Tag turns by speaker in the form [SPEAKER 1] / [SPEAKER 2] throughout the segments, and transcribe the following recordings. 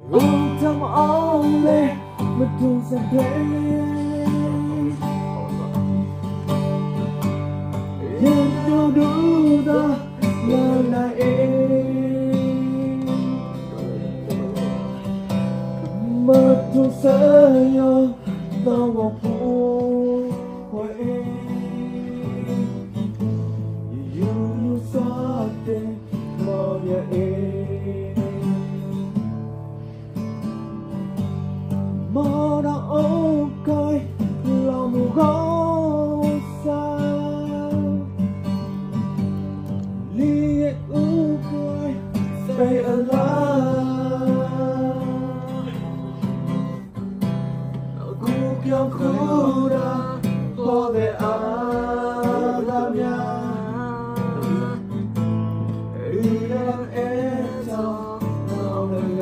[SPEAKER 1] Won't come only but do some pain. You do the love but to say you no fool way. You saw the love mơ đã ôm coi lòng gõ xa ly ưu coi stay alive cuộc yêu khu đã có thể làm nhà đi em trong lòng đời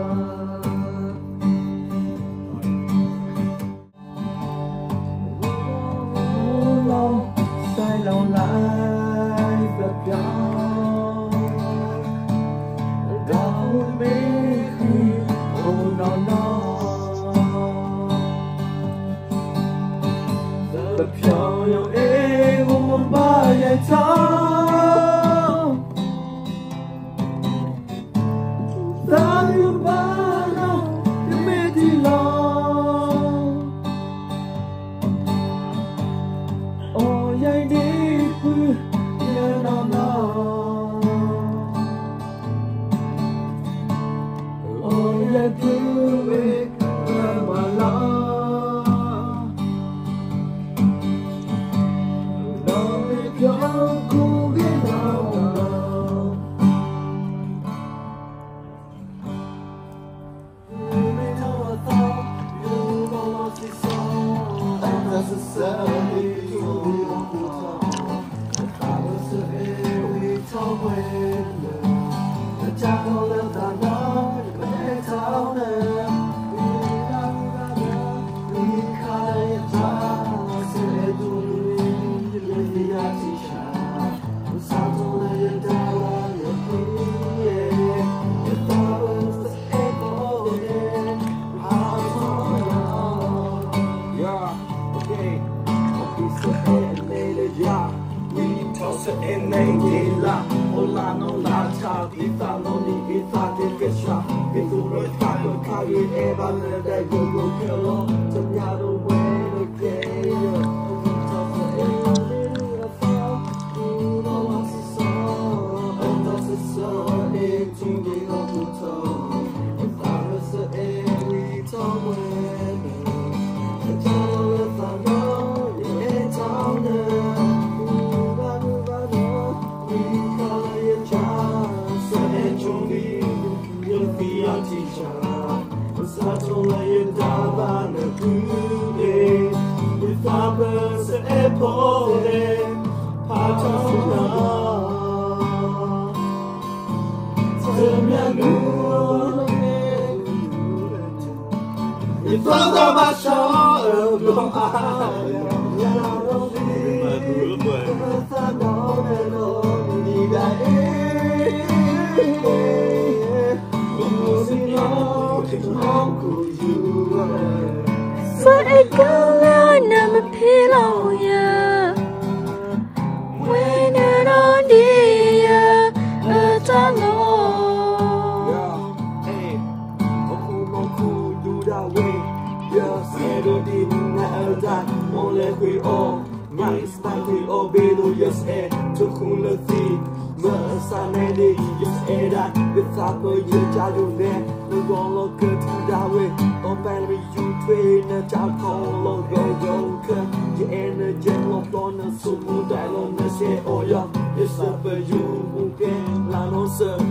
[SPEAKER 1] sai lâu lại gặp nhau đau biết khi ôm nó gặp nhau em một ba ngày sau ta yêu ba lâu em mê thì lòng dây đi cứ nhớ nó dây cứ về mà lo nó biết cho cô biết nào em này đi là hola no la cha đi ta no đi đi ta đi cái cha cái tu rồi ta rồi khai em ban lên đây go go hello trong nhà đâu quên được cái sẽ bỏ đi phá cho nhà luôn nhìn thoáng qua ba cho ở lòng ai nhà đâu đi ta đó để rồi đi đây không xin lỗi không của you
[SPEAKER 2] phải cứ nằm phía lâu ya when nó đi ở ta lo
[SPEAKER 1] sẽ đôi đi ở đây một lẽ quy ô ngày style quy ô bê đôi yes e cho khung lơ gì mơ xa này đi yes e đã biết sao tôi chưa trả đủ nè tôi còn lo cơ thứ đau về on fan với you thuê nè chào con lo go cơ như em nè jen lo con nè sum mu đại lo nè xe ô yo it's up for you okay là nó sợ